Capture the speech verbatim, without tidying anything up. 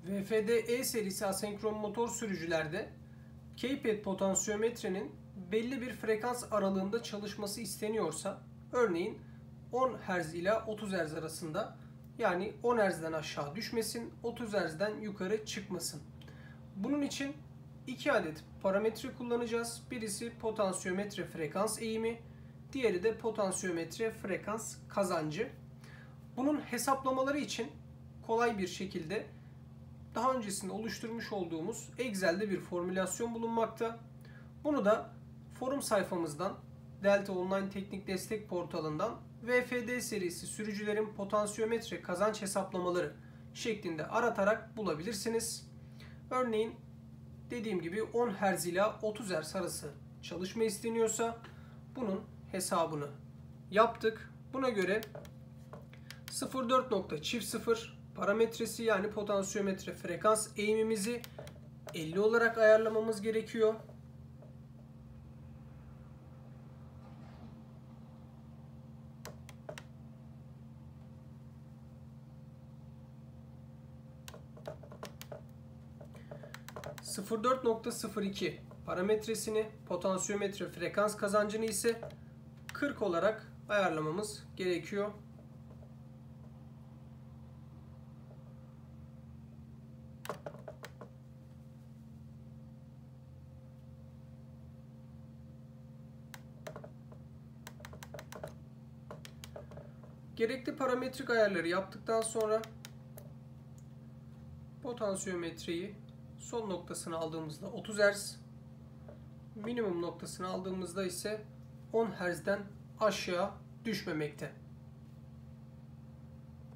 V F D E serisi asenkron motor sürücülerde keypad potansiyometrenin belli bir frekans aralığında çalışması isteniyorsa, örneğin on hertz ile otuz hertz arasında, yani on hertz'den aşağı düşmesin, otuz hertz'den yukarı çıkmasın. Bunun için iki adet parametre kullanacağız. Birisi potansiyometre frekans eğimi, diğeri de potansiyometre frekans kazancı. Bunun hesaplamaları için kolay bir şekilde daha öncesinde oluşturmuş olduğumuz Excel'de bir formülasyon bulunmakta. Bunu da forum sayfamızdan, Delta Online Teknik Destek portalından V F D serisi sürücülerin potansiyometre kazanç hesaplamaları şeklinde aratarak bulabilirsiniz. Örneğin dediğim gibi on hertz ile otuz hertz arası çalışma isteniyorsa bunun hesabını yaptık. Buna göre sıfır dört nokta çift sıfır parametresi, yani potansiyometre frekans eğimimizi elli olarak ayarlamamız gerekiyor. sıfır dört nokta sıfır iki parametresini, potansiyometre frekans kazancını ise kırk olarak ayarlamamız gerekiyor. Gerekli parametrik ayarları yaptıktan sonra potansiyometreyi son noktasını aldığımızda otuz hertz, minimum noktasını aldığımızda ise on hertz'den aşağı düşmemekte.